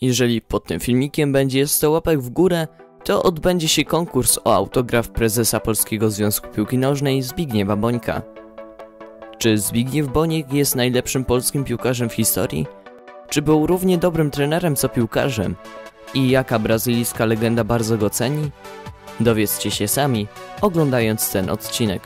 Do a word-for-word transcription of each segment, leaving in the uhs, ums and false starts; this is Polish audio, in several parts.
Jeżeli pod tym filmikiem będzie sto łapek w górę, to odbędzie się konkurs o autograf prezesa Polskiego Związku Piłki Nożnej Zbigniewa Bońka. Czy Zbigniew Boniek jest najlepszym polskim piłkarzem w historii? Czy był równie dobrym trenerem co piłkarzem? I jaka brazylijska legenda bardzo go ceni? Dowiedzcie się sami, oglądając ten odcinek.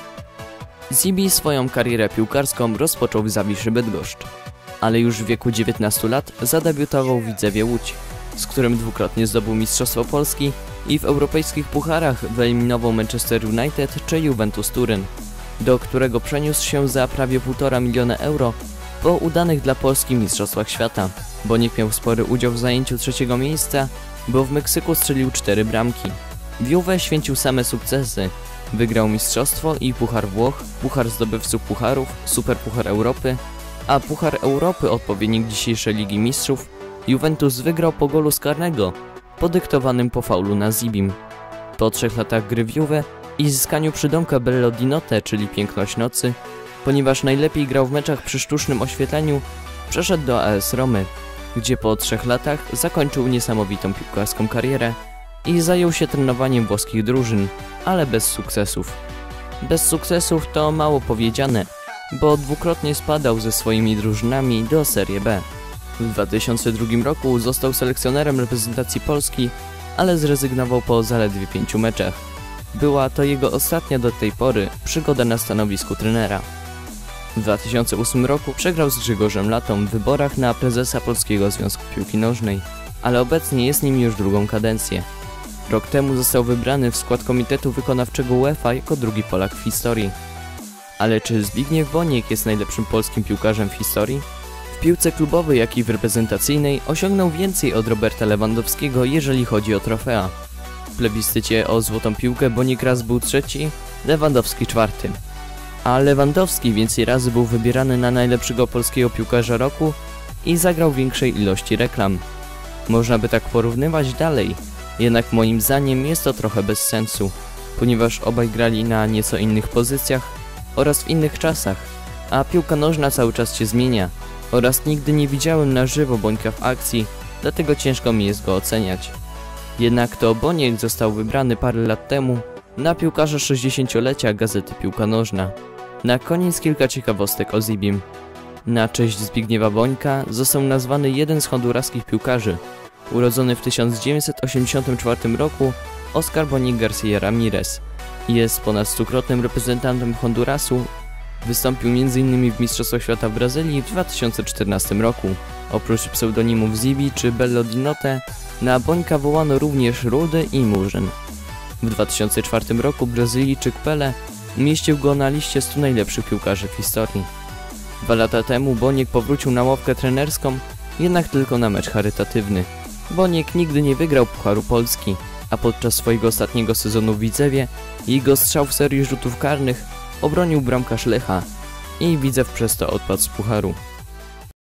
Zibi swoją karierę piłkarską rozpoczął w Zawiszy Bydgoszcz, ale już w wieku dziewiętnastu lat zadebiutował w Widzewie Łódź, z którym dwukrotnie zdobył Mistrzostwo Polski i w europejskich pucharach wyeliminował Manchester United czy Juventus Turyn, do którego przeniósł się za prawie półtora miliona euro po udanych dla Polski Mistrzostwach Świata. Boniek miał spory udział w zajęciu trzeciego miejsca, bo w Meksyku strzelił cztery bramki. W Juve święcił same sukcesy. Wygrał Mistrzostwo i Puchar Włoch, Puchar Zdobywców Pucharów, Superpuchar Europy, a Puchar Europy, odpowiednik dzisiejszej Ligi Mistrzów, Juventus wygrał po golu z karnego, podyktowanym po faulu na Zibim. Po trzech latach gry w Juve i zyskaniu przydomka Bello di Notte, czyli Piękność Nocy, ponieważ najlepiej grał w meczach przy sztucznym oświetleniu, przeszedł do A S Romy, gdzie po trzech latach zakończył niesamowitą piłkarską karierę i zajął się trenowaniem włoskich drużyn, ale bez sukcesów. Bez sukcesów to mało powiedziane, bo dwukrotnie spadał ze swoimi drużynami do Serie B. W dwa tysiące drugim roku został selekcjonerem reprezentacji Polski, ale zrezygnował po zaledwie pięciu meczach. Była to jego ostatnia do tej pory przygoda na stanowisku trenera. W dwa tysiące ósmym roku przegrał z Grzegorzem Latą w wyborach na prezesa Polskiego Związku Piłki Nożnej, ale obecnie jest nim już drugą kadencję. Rok temu został wybrany w skład Komitetu Wykonawczego UEFA jako drugi Polak w historii. Ale czy Zbigniew Boniek jest najlepszym polskim piłkarzem w historii? W piłce klubowej, jak i w reprezentacyjnej osiągnął więcej od Roberta Lewandowskiego, jeżeli chodzi o trofea. W plebiscycie o złotą piłkę Boniek raz był trzeci, Lewandowski czwarty. A Lewandowski więcej razy był wybierany na najlepszego polskiego piłkarza roku i zagrał większej ilości reklam. Można by tak porównywać dalej, jednak moim zdaniem jest to trochę bez sensu, ponieważ obaj grali na nieco innych pozycjach oraz w innych czasach, a piłka nożna cały czas się zmienia oraz nigdy nie widziałem na żywo Bońka w akcji, dlatego ciężko mi jest go oceniać. Jednak to Boniek został wybrany parę lat temu na piłkarza sześćdziesięciolecia Gazety Piłka Nożna. Na koniec kilka ciekawostek o Zibim. Na cześć Zbigniewa Bońka został nazwany jeden z honduraskich piłkarzy. Urodzony w tysiąc dziewięćset osiemdziesiątym czwartym roku Oscar Boniek Garcia Ramirez. Jest ponad stukrotnym reprezentantem Hondurasu. Wystąpił między innymi w Mistrzostwach Świata w Brazylii w dwa tysiące czternastym roku. Oprócz pseudonimów Zibi czy Bello di Notte, na Bońka wołano również Rudy i Murzyn. W dwa tysiące czwartym roku Brazylijczyk Pelé umieścił go na liście stu najlepszych piłkarzy w historii. Dwa lata temu Boniek powrócił na ławkę trenerską, jednak tylko na mecz charytatywny. Boniek nigdy nie wygrał Pucharu Polski, a podczas swojego ostatniego sezonu w Widzewie jego strzał w serii rzutów karnych obronił bramkarz Lecha i Widzew przez to odpadł z Pucharu.